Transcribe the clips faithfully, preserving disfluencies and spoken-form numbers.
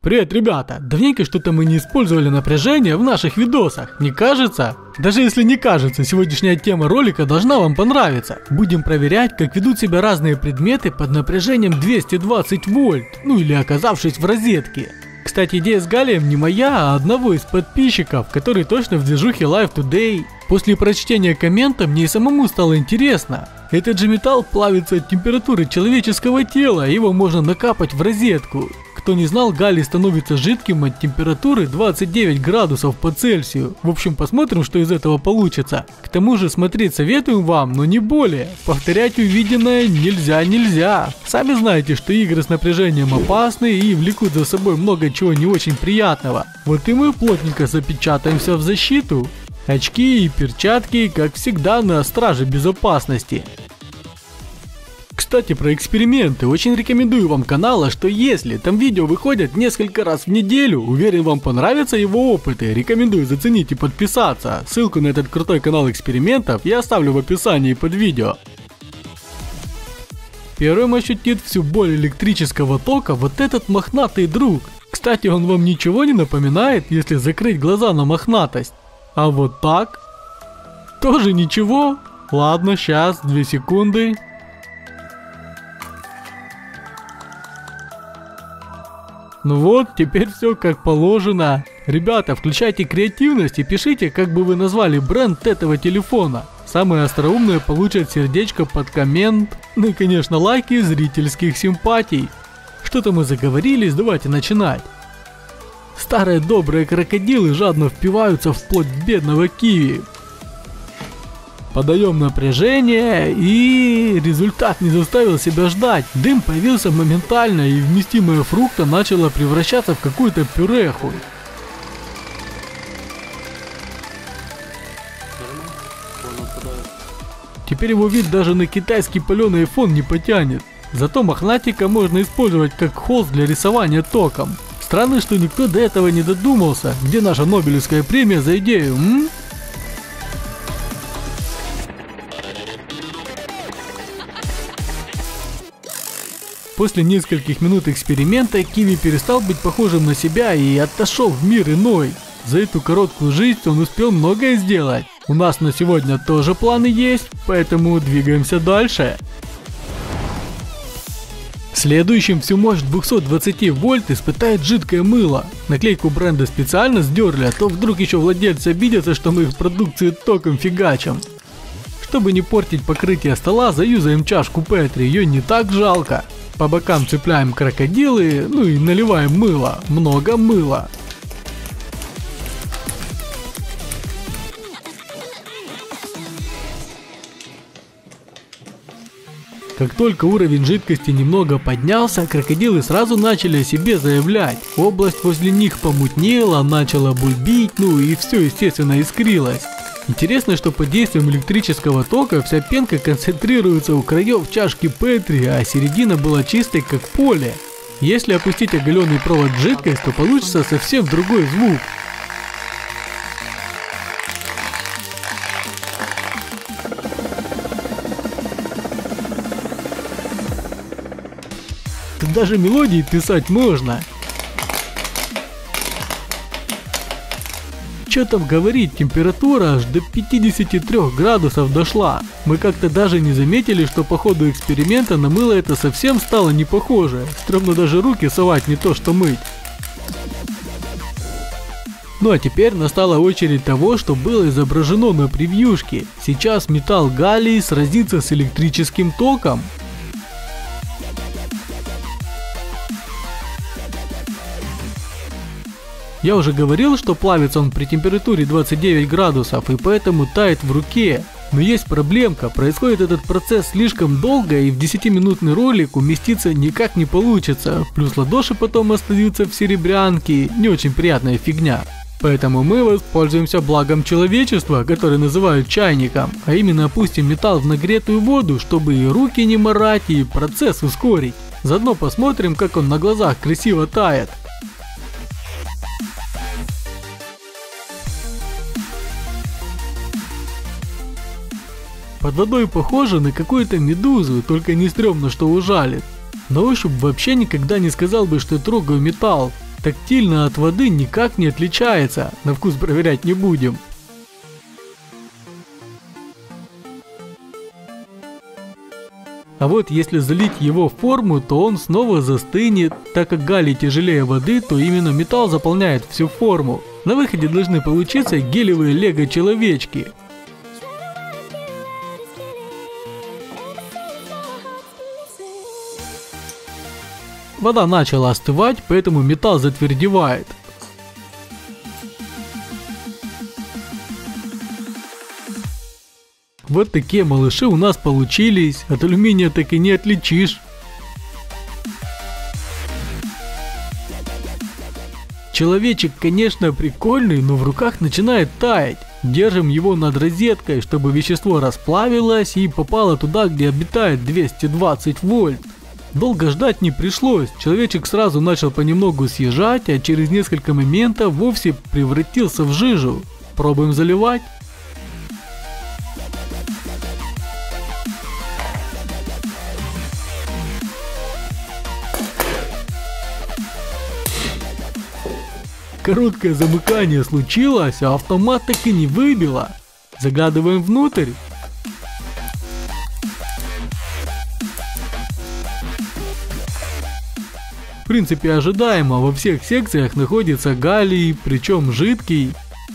Привет, ребята! Давненько что-то мы не использовали напряжение в наших видосах, не кажется? Даже если не кажется, сегодняшняя тема ролика должна вам понравиться. Будем проверять, как ведут себя разные предметы под напряжением двести двадцать вольт, ну или оказавшись в розетке. Кстати, идея с галлием не моя, а одного из подписчиков, который точно в движухе Live Today. После прочтения коммента мне и самому стало интересно. Этот же металл плавится от температуры человеческого тела, его можно накапать в розетку. Кто не знал, галлий становится жидким от температуры двадцать девять градусов по Цельсию. В общем, посмотрим, что из этого получится. К тому же смотреть советуем вам, но не более. Повторять увиденное нельзя-нельзя. Сами знаете, что игры с напряжением опасны и влекут за собой много чего не очень приятного. Вот и мы плотненько запечатаемся в защиту. Очки и перчатки, как всегда, на страже безопасности. Кстати, про эксперименты. Очень рекомендую вам канал, что если там видео выходят несколько раз в неделю, уверен, вам понравятся его опыты. Рекомендую заценить и подписаться. Ссылку на этот крутой канал экспериментов я оставлю в описании под видео. Первым ощутит всю боль электрического тока вот этот мохнатый друг. Кстати, он вам ничего не напоминает, если закрыть глаза на мохнатость? А вот так? Тоже ничего? Ладно, сейчас, две секунды. Ну вот, теперь все как положено. Ребята, включайте креативность и пишите, как бы вы назвали бренд этого телефона. Самые остроумные получат сердечко под коммент. Ну и, конечно, лайки зрительских симпатий. Что-то мы заговорились, давайте начинать. Старые добрые крокодилы жадно впиваются в плоть бедного киви. Подаем напряжение, и результат не заставил себя ждать. Дым появился моментально, и вместимое фрукта начало превращаться в какую-то пюреху. Теперь его вид даже на китайский паленый айфон не потянет. Зато мохнатика можно использовать как холст для рисования током. Странно, что никто до этого не додумался. Где наша Нобелевская премия за идею, м? После нескольких минут эксперимента Киви перестал быть похожим на себя и отошел в мир иной. За эту короткую жизнь он успел многое сделать. У нас на сегодня тоже планы есть, поэтому двигаемся дальше. Следующим всю мощь двухсот двадцати вольт испытает жидкое мыло. Наклейку бренда специально сдерли, а то вдруг еще владельцы обидятся, что мы их продукцию током фигачим. Чтобы не портить покрытие стола, заюзаем чашку Петри, ее не так жалко. По бокам цепляем крокодилы, ну и наливаем мыло, много мыла. Как только уровень жидкости немного поднялся, крокодилы сразу начали о себе заявлять. Область возле них помутнела, начала бульбить, ну и все, естественно, искрилось. Интересно, что под действием электрического тока вся пенка концентрируется у краев чашки Петри, а середина была чистой как поле. Если опустить оголенный провод в жидкость, то получится совсем другой звук. Тут даже мелодии писать можно. Что там говорить, температура аж до пятидесяти трёх градусов дошла. Мы как-то даже не заметили, что по ходу эксперимента на мыло это совсем стало не похоже. Стремно даже руки совать, не то что мыть. Ну а теперь настала очередь того, что было изображено на превьюшке. Сейчас металл галлий сразится с электрическим током. Я уже говорил, что плавится он при температуре двадцать девять градусов и поэтому тает в руке. Но есть проблемка, происходит этот процесс слишком долго и в десятиминутный ролик уместиться никак не получится. Плюс ладоши потом остаются в серебрянке, не очень приятная фигня. Поэтому мы воспользуемся благом человечества, которое называют чайником, а именно опустим металл в нагретую воду, чтобы и руки не морать, и процесс ускорить. Заодно посмотрим, как он на глазах красиво тает. Под водой похоже на какую-то медузу, только не стрёмно, что ужалит. На ощупь вообще никогда не сказал бы, что трогаю металл. Тактильно от воды никак не отличается, на вкус проверять не будем. А вот если залить его в форму, то он снова застынет. Так как галлий тяжелее воды, то именно металл заполняет всю форму. На выходе должны получиться гелевые лего-человечки. Вода начала остывать, поэтому металл затвердевает. Вот такие малыши у нас получились, от алюминия так и не отличишь. Человечек, конечно, прикольный, но в руках начинает таять. Держим его над розеткой, чтобы вещество расплавилось и попало туда, где обитает двести двадцать вольт. Долго ждать не пришлось, человечек сразу начал понемногу съезжать, а через несколько моментов вовсе превратился в жижу. Пробуем заливать. Короткое замыкание случилось, а автомат так и не выбило. Заглядываем внутрь. В принципе ожидаемо, во всех секциях находится галлий, причем жидкий.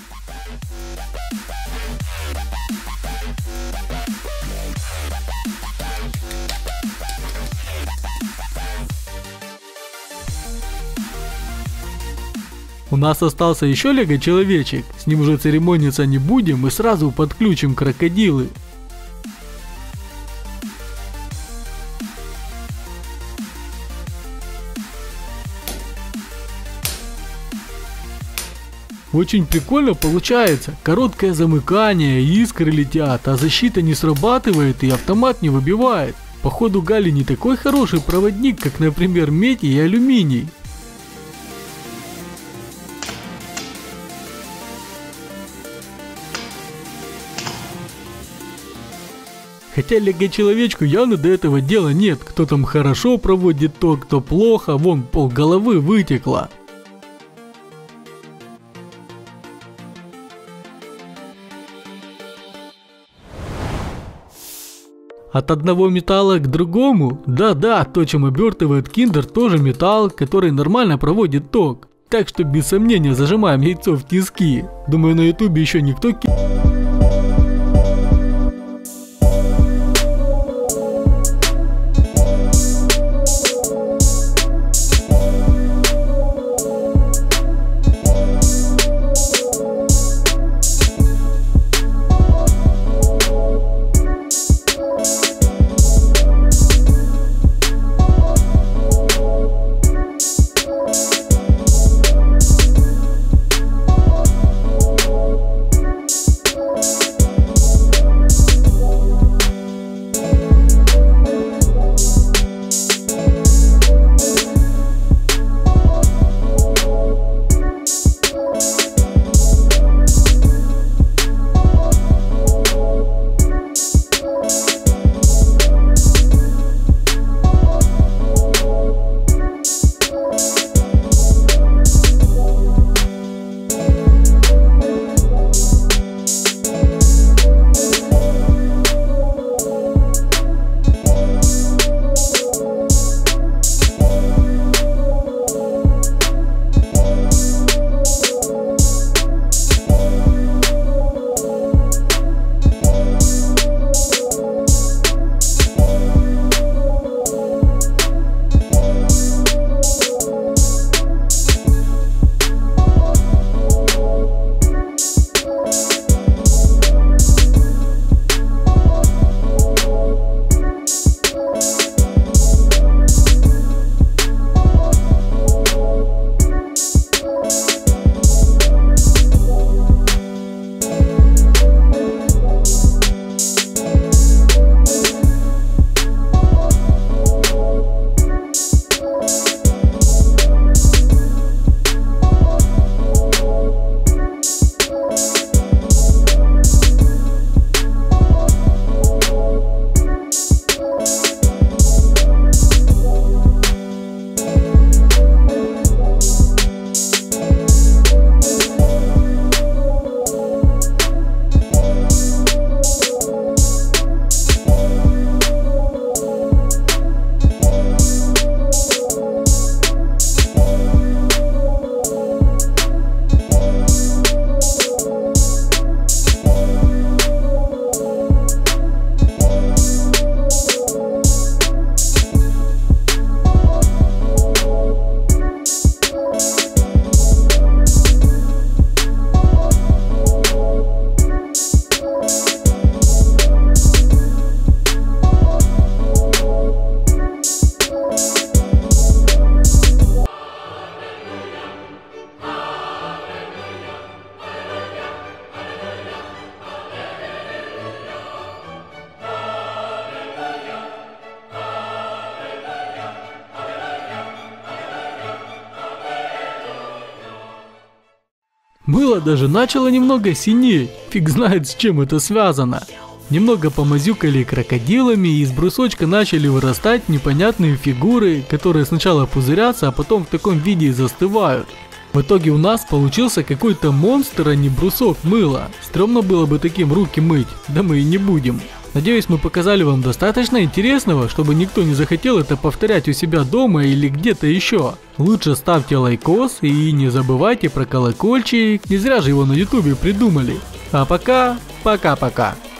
У нас остался еще лего-человечек, с ним уже церемониться не будем и сразу подключим крокодилы. Очень прикольно получается, короткое замыкание, искры летят, а защита не срабатывает и автомат не выбивает. Походу галлий не такой хороший проводник, как, например, медь и алюминий. Хотя лего-человечку явно до этого дела нет, кто там хорошо проводит ток, кто плохо, вон пол головы вытекло. От одного металла к другому? Да-да, то, чем обертывает киндер, тоже металл, который нормально проводит ток. Так что без сомнения зажимаем яйцо в тиски. Думаю, на ютубе еще никто ки... Мыло даже начало немного синеть, фиг знает с чем это связано. Немного помазюкали крокодилами, и из брусочка начали вырастать непонятные фигуры, которые сначала пузырятся, а потом в таком виде и застывают. В итоге у нас получился какой-то монстр, а не брусок мыла. Стремно было бы таким руки мыть, да мы и не будем. Надеюсь, мы показали вам достаточно интересного, чтобы никто не захотел это повторять у себя дома или где-то еще. Лучше ставьте лайкос и не забывайте про колокольчик, не зря же его на ютубе придумали. А пока, пока-пока.